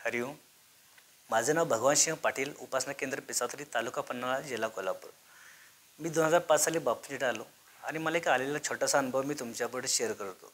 हरिओम. माझं नाव भगवान सिंह पाटील, उपासना केंद्र पिसावतरी, तालुका पन्हाळा, जिल्हा कोल्हापूर. मी 2005 साली बापूजीकडे आलो आणि मला एक आलेला छोटासा अनुभव मी तुमच्यापुढे शेअर करतो.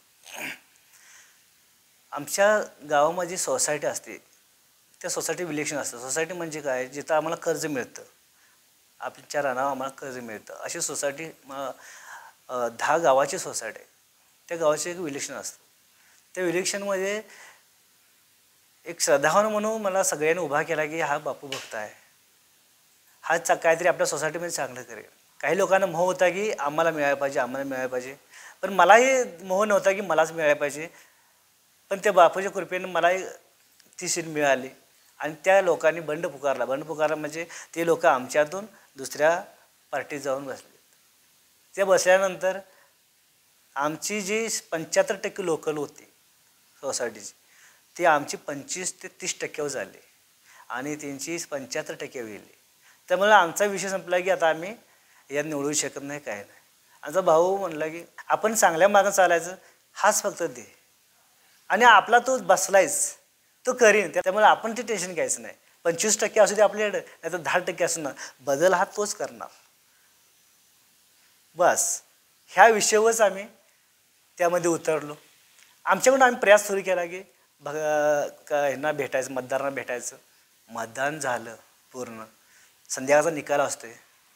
आमच्या गावामध्ये सोसायटी असते, त्या सोसायटी विलेक्शन असतं. सोसायटी म्हणजे काय, जिथं आम्हाला कर्ज मिळतं, आपल्या रानावर आम्हाला कर्ज मिळतं. अशी सोसायटी 10 गावाची सोसायटी आहे. त्या गावाचे एक विलेक्शन असतं. त्या विलेक्शनमध्ये एक श्रद्धावान म्हणून मला सगळ्यांनी उभा केला की हा बापू भक्त आहे, हा काहीतरी आपल्या सोसायटीमध्ये चांगलं करेल. काही लोकांना मोह होता की आम्हाला मिळायला पाहिजे, आम्हाला मिळायला पाहिजे. पण मलाही मोह नव्हता की मलाच मिळायला पाहिजे. पण त्या बापूच्या कृपेने मलाही ती सीट मिळाली आणि त्या लोकांनी बंड पुकारला म्हणजे ते लोक आमच्यातून दुसऱ्या पार्टीत जाऊन बसले. ते बसल्यानंतर आमची जी 75% लोकल होती सोसायटीची, ती आमची 25 ते 30% झाली आणि त्यांची 75% गेली. त्यामुळे आमचा विषय संपला की आता आम्ही यात निवडू शकत नाही, काय नाही. आमचा भाऊ म्हणला की आपण चांगल्या मार्गाने चालायचं, हाच फक्त दे आणि आपला तो बसलायच, तो करीन. त्यामुळे आपण ते टेन्शन घ्यायचं नाही. 25% असू दे आपल्याकडे, नाही तर 10% असू ना, बदल हा तोच करणार. बस ह्या विषयावरच आम्ही त्यामध्ये उतरलो. आमच्याकडून आम्ही प्रयास सुरू केला की ह्यांना भेटायचं, मतदारांना भेटायचं. मतदान झालं पूर्ण. संध्याकाळचा निकाल असतो.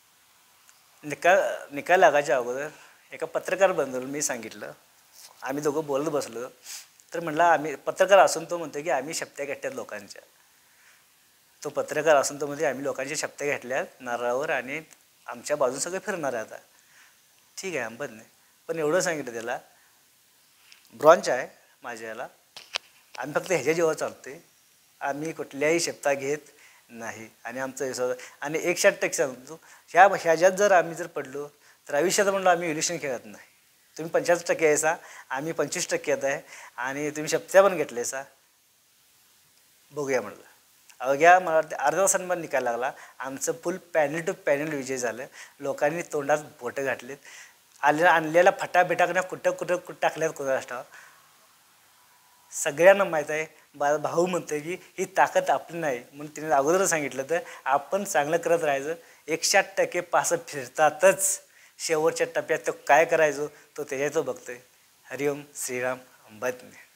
निकाल लागायच्या अगोदर एका पत्रकार बंधूला मी सांगितलं, आम्ही दोघं बोलत बसलो. तर म्हटलं आम्ही पत्रकार असून तो म्हणतो की आम्ही शपथ्या घेतल्यात लोकांच्या. तो पत्रकार असून तो म्हणजे आम्ही लोकांच्या शपथ्या घेतल्यात नारळावर आणि आमच्या बाजून सगळे फिरणार आहे. आता ठीक आहे, आंबत नाही. पण एवढं सांगितलं त्याला, ब्रॉन्च आहे माझ्या याला, आम्ही फक्त ह्याच्या जेव्हा चालते, आम्ही कुठल्याही शपथा घेत नाही. आणि आमचं विश्वास आणि 100% सांगतो, ह्याच्यात जर आम्ही पडलो तर आयुष्यात म्हणलं आम्ही इलेक्शन खेळत नाही. तुम्ही 75% यायचा, आम्ही 25% येत आहे आणि तुम्ही शपथ्या पण घेतल्याचा, बघूया म्हणलं. अवघ्या मला वाटतं अर्ध्या तासांमध्ये निकाल लागला. आमचं फुल पॅनल टू पॅनल विजय झालं. लोकांनी तोंडात बोटं घातलेत. आणलेला फटाफिटाकण्या कुठं टाकल्यात कोणाष्टावर सगळ्यांना माहीत आहे. भाऊ म्हणतोय की ही ताकद आपली नाही म्हणून तिने अगोदरच सांगितलं, तर आपण चांगलं करत राहायचं. 100% पासं फिरतातच. शेवटच्या टप्प्यात तो काय करायचो तो त्याच्याचं बघतोय. हरिओम, श्रीराम, अंबात.